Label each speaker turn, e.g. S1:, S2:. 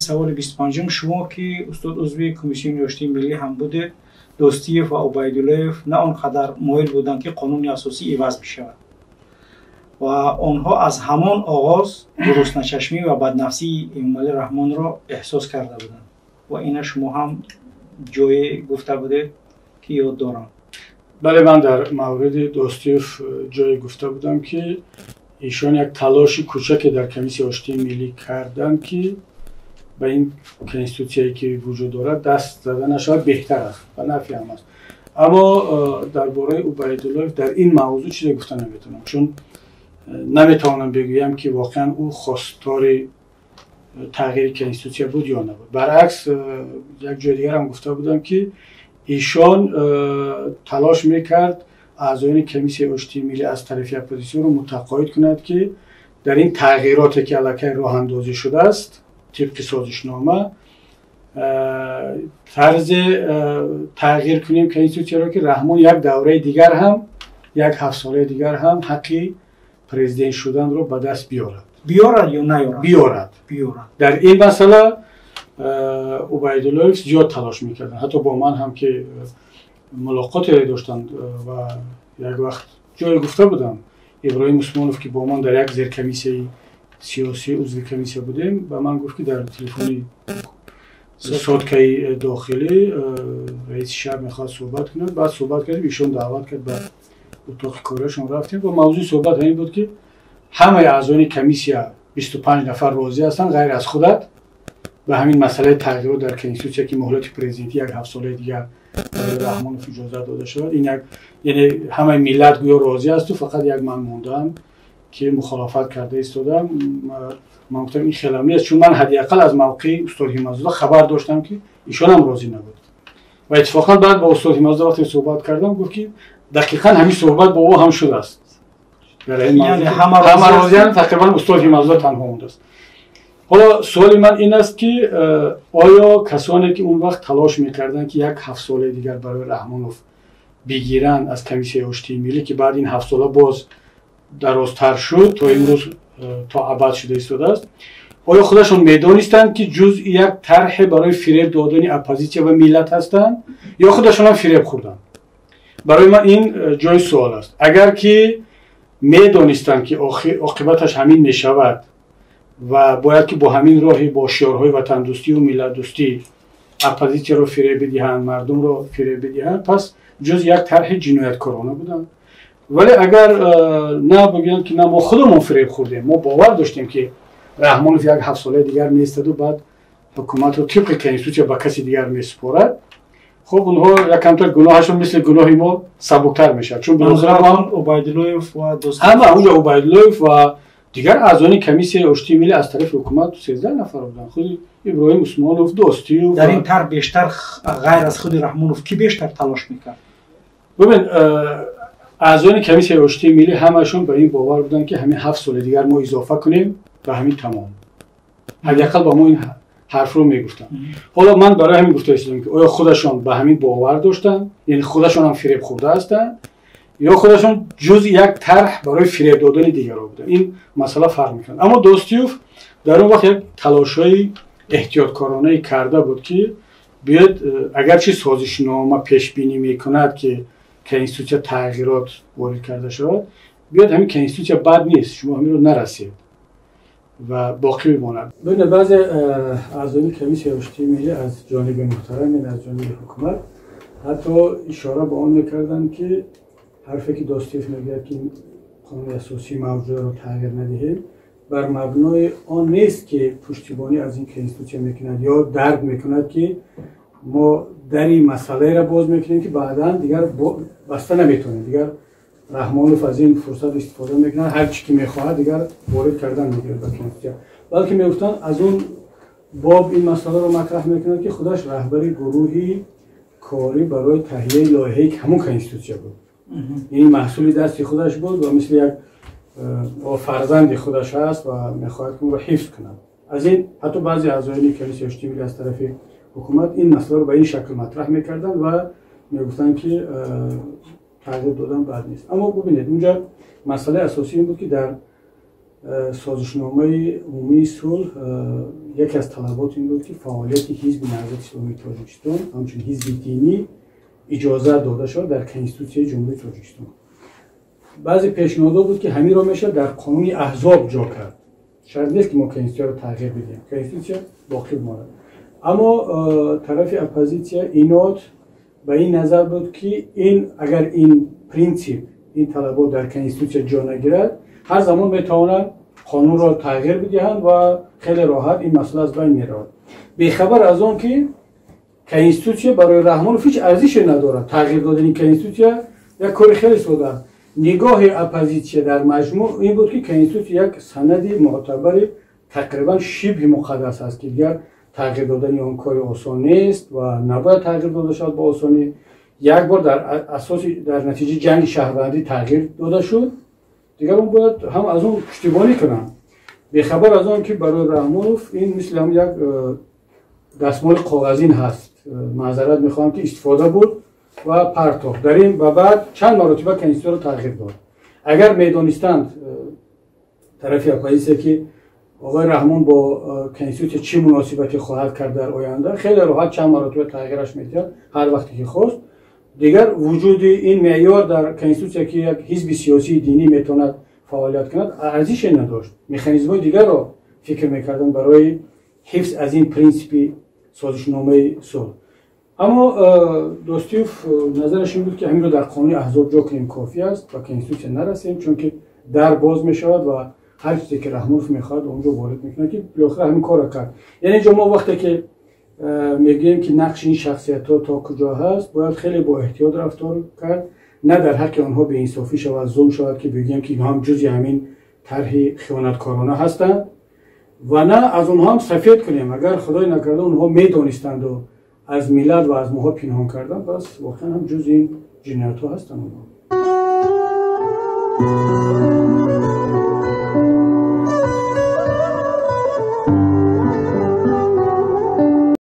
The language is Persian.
S1: سوال 25 شما که استاد عضو کمیسیون رشد ملی هم بوده، دوستیف و عبیداللهیف نه آنقدر مایل بودند که قانون اساسی عوض بشود و آنها از همان آغاز گرسنه‌چشمی و بدنفسی امامعلی رحمان را احساس کرده بودند و این شما هم جای گفته بوده که یاد دارم.
S2: بله، من در مورد دوستیف جای گفته بودم که ایشان یک تلاش کوچک در کمیسیون رشد ملی کردن که به این کنستیتوسیایی که وجود دارد دست زدنش بهتر است و نفی هم است. اما درباره عبیدالله در این موضوع چیزی گفته نمیتونم، چون نمیتوانم بگویم که واقعا او خواستار تغییر کنستیتوسیا بود یا نبود. برعکس یک جای دیگر هم گفته بودم که ایشان تلاش میکرد اعضایان کمیسیون رشد ملی از طرف اپوزیسیون رو متقاعد کند که در این تغییراتی که علیه راه اندازی شده است طبق سازشنامه طرز تغییر کنیم کنستیتوسیا را که رحمان یک دوره دیگر هم، یک 7 ساله دیگر هم حقی پرزیدنت شدن رو به دست بیارد
S1: یا نیارد؟
S2: بیارد. در این مسئله عبیدالله زیاد تلاش میکردن، حتی با من هم که ملاقات داشتند و یک وقت جای گفته بودم ابراهیم عثمانوف که با من در یک زیر کمیسیون سیاسی عضو کمیسیون بودیم و من گفت که در تلفنی صدقه داخلی رئیس شهر میخواد صحبت کنه. بعد صحبت کردیم، ایشون دعوت کرد به اتاق کارشون رفتیم و موضوع صحبت این بود که همه اعضایان کمیسیون 25 نفر راضی هستن غیر از خودت و همین مسئله تغییر در کنستیتوسیا که مهلت پرزیدنتی یک 7 ساله دیگر رحمانوف اجازه داده شد. این یک یعنی همه ملت گویا راضی است و فقط یک من موندم که مخالفت کرده ایستادم. من گفتم این خیلی نیست، چون من حداقل از موقع استاد همزاده خبر داشتم که ایشون هم راضی نبود و اتفاقا بعد با استاد همزاده وقتی صحبت کردم گفت که دقیقاً همین صحبت با او هم شده است. یعنی همه راضیان، تقریبا استاد همزاده تنها مونده است. حالا سوال من این است که آیا کسانی که اون وقت تلاش میکردن که یک 7 ساله دیگر برای رحمانوف بگیرن از کمیسیون رشد ملی که بعد این 7 ساله باز درازتر شد تا امروز تا ابد شده ایستاده است، آیا خودشون میدانستند که جز یک طرح برای فریب دادن اپوزیسیون و ملت هستند یا خودشون هم فریب خوردن؟ برای من این جای سوال است. اگر که میدانستند که عاقبتش همین میشود و باید که با همین راهی با شعارهای وطن دوستی و ملت دوستی اپوزیسیون رو فریب بدهند، مردم رو فریب بدهند، پس جز یک طرح جنایتکارانه بودند. ولی اگر نه بگویند که نه ما خودمون فریب خوردیم، ما باور داشتیم که رحمانوف یک 7 ساله دیگر میستد و بعد حکومت رو طبق کنستیتوسیا به کسی دیگر میسپارد، خب اونها یکمتر گناهشون مثل گناه ما سبکتر میشه. چون بالاخره
S1: عبیداللهیف و دوست
S2: همه اونجا عبیداللهیف و دیگر اعضایان کمیسیون رشد ملی از طرف حکومت 13 نفر بودن. خود ابراهیم عثمانوف، دوستی و
S1: در این طرح بیشتر غیر از خود رحمانوف کی بیشتر تلاش میکرد؟
S2: ببین اعضایان کمیسیون رشد ملی همشون به این باور بودن که همین 7 سال دیگر ما اضافه کنیم و همین تمام. حداقل با ما این حرف رو میگفتن. حالا من برای همین گفته هستم که آیا خودشون به همین باور داشتن، یعنی خودشون هم فریب خورده هستن، یا خودشون جز یک طرح برای فریب دادن دیگران بودن. این مسئله فرق میکنه. اما دوستیوف در اون وقت یک تلاشای احتیاطکارانه کرده بود که بیاد اگرچه سازشنامه پیش بینی میکند که کنستیتوسیا تغییرات وارد کرده شود، بیاد همین کنستیتوسیا بد نیست، شما همین رو نرسید و باقی بماند. ببین بعضی اعضای کمیسیون رشد ملی از جانب محترم از جانب حکومت حتی اشاره به آن میکردن که حرفی که دوستیوف میگه که قانون اساسی موضوع رو تغییر ندهیم بر مبنای آن نیست که پشتیبانی از این کنستیتوسیا میکند یا درک میکند که ما در این مسئله را باز میکنیم که بعدا دیگر بسته نمیتونیم، دیگر رحمانوف از این فرصت استفاده میکنه، هر چی که میخواهد دیگر وارد کردن میگیره به کنستیتوسیا. بلکه میگفتن از اون باب این مسئله رو مطرح میکنه که خودش رهبری گروهی کاری برای تهیه لایحه‌ای که همون کنستیتوسیا بود، یعنی محصولی دستی خودش بود و مثل یک فرزند خودش هست و میخواهد که اون رو حفظ کنه. از این حتی بعضی اعضای کمیسیون رشد ملی از طرف حکومت این مسئله رو به این شکل مطرح میکردن و میگفتن که تغییر دادن بد نیست. اما ببینید اونجا مسئله اساسی این بود که در سازشنامه عمومی صلح یکی از طلبات این بود که فعالیت حزب نهضت اسلامی تاجیکستان همچنین حزب دینی اجازه داده شد در کنستیتوسیون جمهوری تاجیکستان. بعضی پیشنهادات بود که همین را میشه در قانون احزاب جا کرد. شرط نیست که ما کنستیتوسیون رو تغییر بدیم، کنستیتوسیون باقی بماند. اما طرف اپوزیسیون اینات به این نظر بود که اگر این پرینسیپ این طلبات در کنستیتوسیون جا نگیرد هر زمان میتوانند قانون را تغییر بدهند و خیلی راحت این مسئله از بین میرود. بیخبر از آن که کنستیتوسیون برای رحمانوف هیچ ارزشی ندارد. تغییر دادن این کنستیتوسیون یک کار خیلی ساده است. نگاه اپوزیسیون در مجموع این بود که کنستیتوسیون یک سند معتبر تقریبا شبه مقدس است که دیگر تغییر دادن آن کار آسان نیست و نباید تغییر داده شد با آسانی. یک بار در نتیجه جنگ شهروندی تغییر داده شد، دیگر اون باید هم از اون پشتیبانی کنن. بیخبر از آن که برای رحمانوف این مثل هم یک دستمال کاغذین هست، معذرت میخوام که استفاده بود و پرتاب در این و بعد چند مرتبه کنستیتوسیون رو تغییر داد. اگر میدانستند طرف اپوزیسیون که آقای رحمان با کنستیتوسیون چه مناسبتی خواهد کرد در آینده، خیلی راحت چند مرتبه تغییرش می‌داد هر وقتی که خواست. دیگر وجود این معیار در کنستیتوسیون که یک حزب سیاسی دینی میتواند فعالیت کند ارزش نداشت. مکانیزم‌های دیگر رو فکر می‌کردن برای حفظ از این پرینسیپ سازشنامه صلح. اما دوستیوف نظرش این بود که همین رو در قانون احزاب جا کنیم کافی است و کنستیتوسیون نرسیم، چون که در باز می‌شود و هر چیزی که رحمانوف میخواد اونجا وارد میکنه که بالاخره همین کارو کرد. یعنی اینجا ما وقتی که میگیم که نقش این شخصیت‌ها تا کجا هست باید خیلی با احتیاط رفتار کرد، نه در حق آنها به انصافی شود ظلم شود که بگیم که اینها هم جزء همین طرح خیانتکارانه هستند و نه از اونها هم سفید کنیم اگر خدای نکرده اونها میدونستند و از ملت و از ماها پنهان کردن، پس واقعا هم جزء این جنایت‌ها هستند اونها.